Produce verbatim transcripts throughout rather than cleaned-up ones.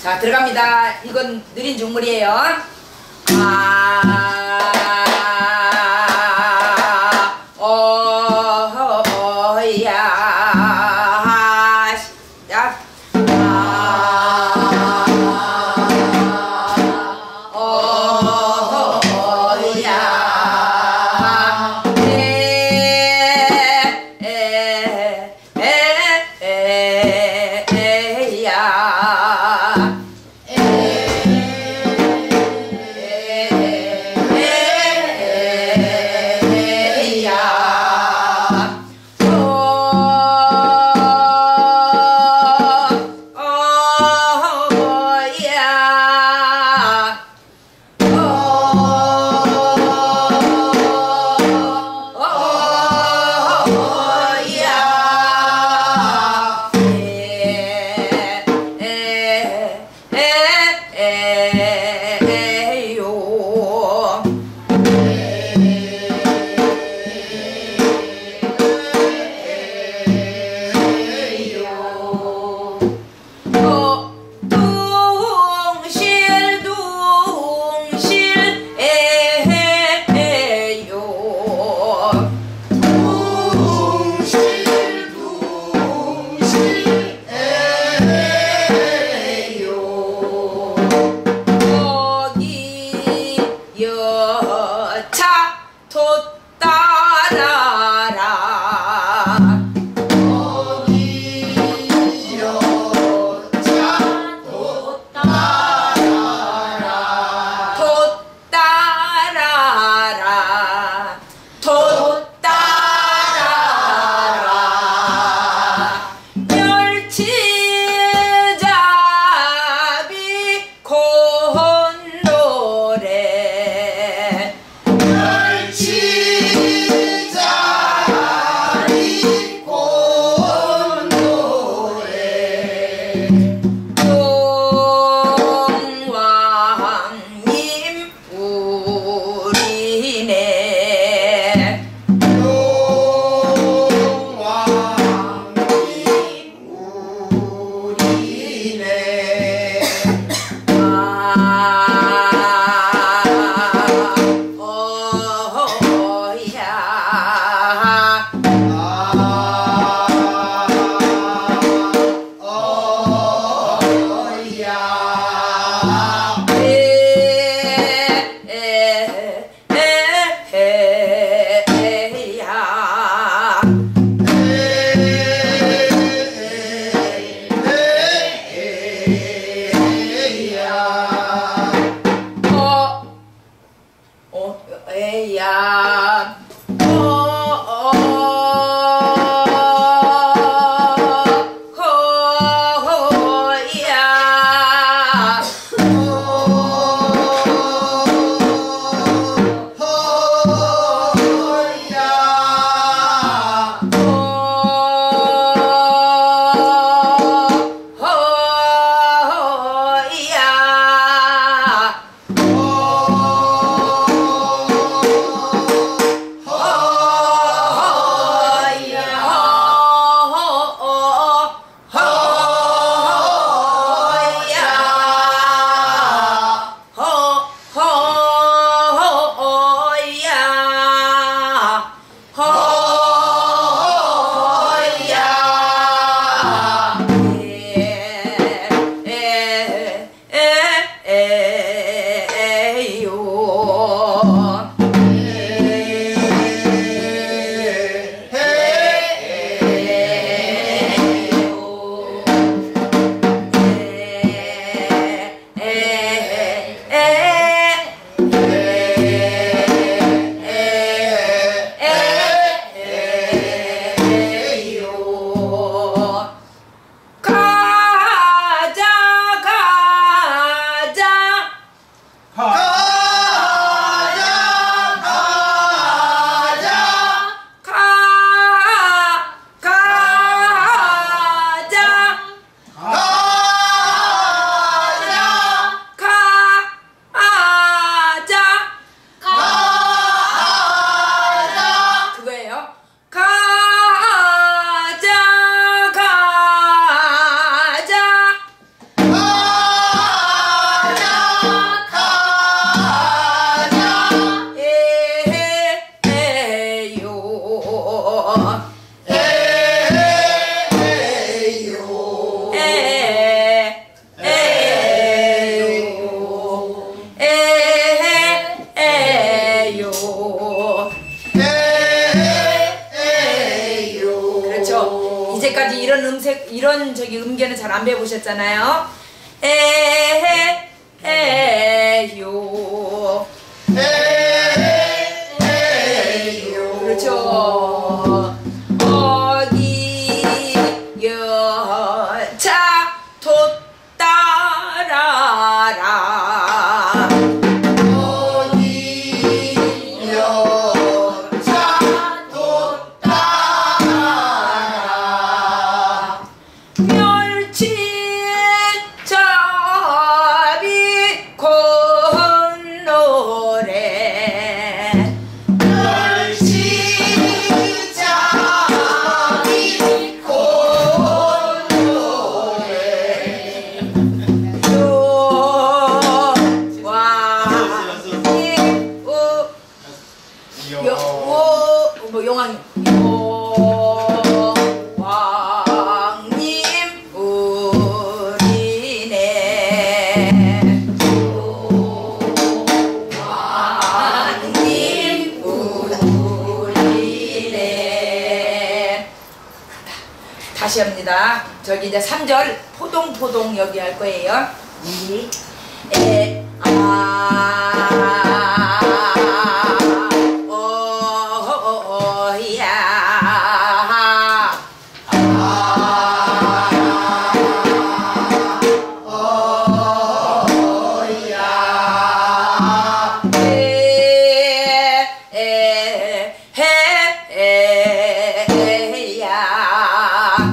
자, 들어갑니다. 이건 느린 중물이에요. 아, 어, 어, 야, 시작. 아, 어, 야, 에, 에, 에, 에, 에, 야. 에야 이런 저기 음계는 잘 안 배워보셨잖아요. 에, 에요. 에요. 그렇죠. 어디 여차 돛따라라. 어디 여차 돛따라라. 멸치잡이 곤노래. 멸치잡이 곤노래. 요왕이 요, 뭐 용왕이 요왕님 우리네. 요왕님 우리네. 다시 합니다. 저기 이제 삼 절 포동포동 여기 할 거예요. 이, 에, 아, 어, 어, 어, 야, 에, 에, 해, 에, 에, 야.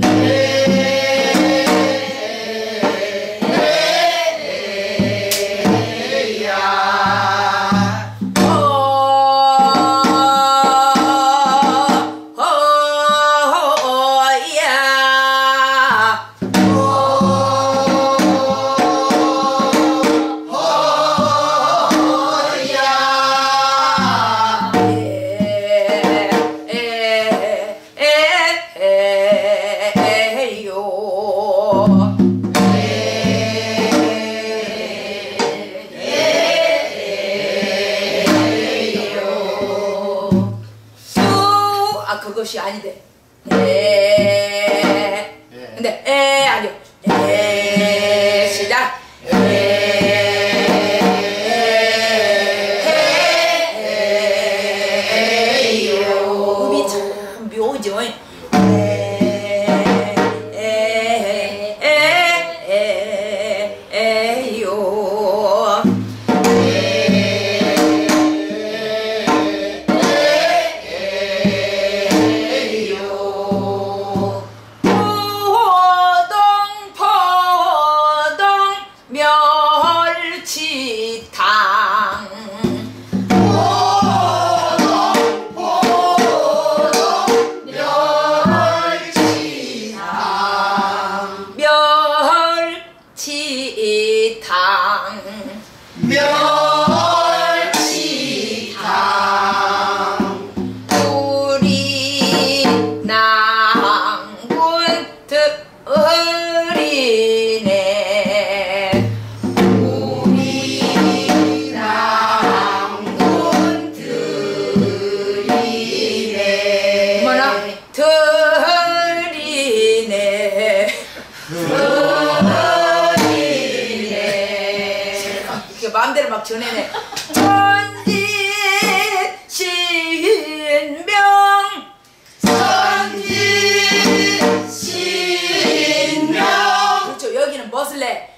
그것이 아닌데. 에. 근데 에 아니요. 에 시작. 에요. 음이 참 묘죠. 에에에에요. 멸치탕. 멸치탕. 멸치탕. 우리 낭군 들이네. 우리 낭군 들이네. 뭐나 들이네. 이렇게 마음대로 막 전해내. 천지신명. 천지신명. 그렇죠. 여기는 무엇을 내?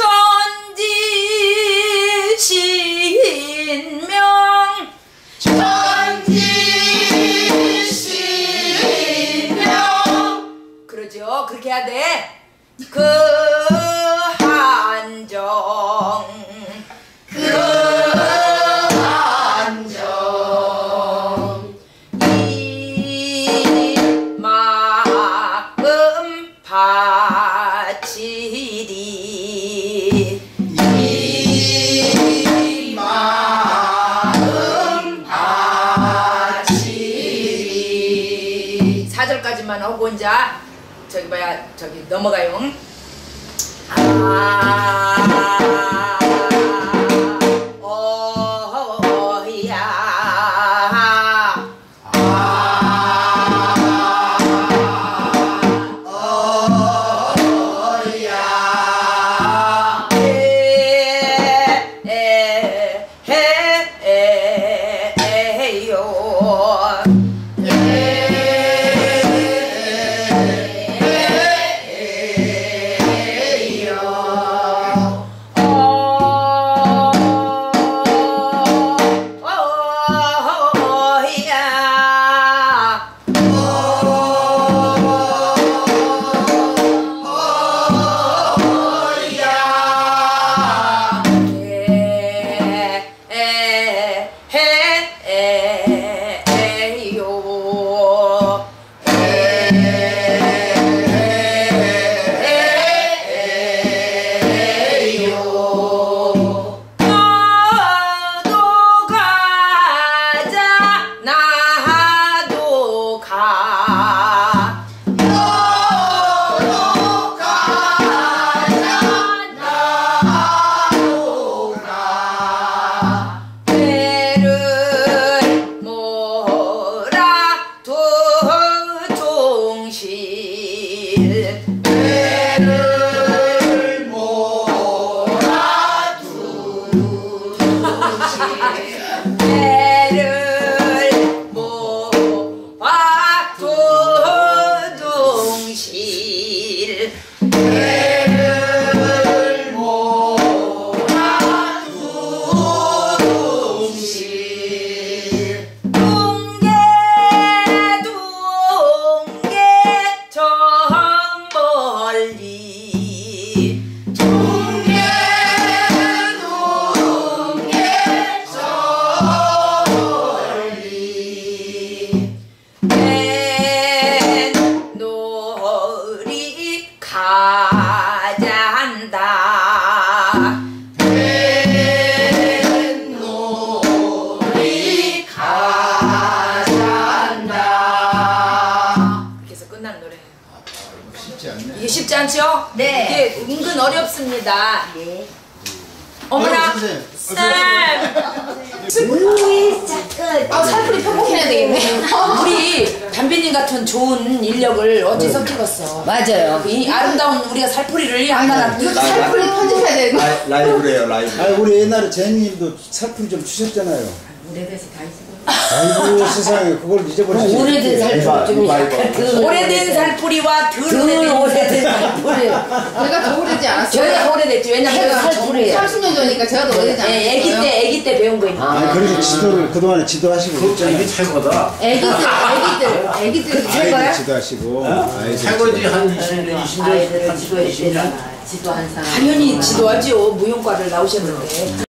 천지신명. 천지신명. 그러죠. 그렇게 해야 돼. 그 한정. 그 한정. 이 마음 바치리. 이 마음 바치리. 사 절까지만 하고 이제 저기 봐야 저기 넘어가요. 아, 어야. 아, 어. 어렵습니다. 예. 어머나, 선생님. 쌤! 우리 작은 아, 살풀이 편곡해야 되겠네. 우리 담비님 같은 좋은 인력을 어디서 찍었어? 맞아요. 이 아름다운 우리가 살풀이를 하나 이것도 살풀이 편집해야 되는 거. 라이- 라이브래요 라이브. 아 우리 옛날에 제니님도 살풀이 좀 주셨잖아요. 오래돼서 다 있어. 아이고 세상에 그걸 잊어버리지. 오래된 살풀이 좀 이봐, 약간 이봐. 그 오래된 살풀이와 덜 덜 오래된 오래된 살풀이. 제가 더 오래되지 않았어요. 저희가 더 오래됐죠. 왜냐면 제가 제가 살풀이에요. 삼십 년 전이니까 제가 더 오래되지 않았어요. 예, 애기 때, 애기 때 배운 거니까. 아니 그래서 지도를 그동안에 지도하시고 그것도 이게 있잖아요. 최고다. 애기들, 애기들, 애기들. 아이들 거야? 지도하시고 아이들 최고지 지도. 한 이십 년, 이십 년, 아이들을 한 지도해 이십 년. 주잖아. 지도한 사람. 당연히 지도하죠. 무용과를 나오셨는데.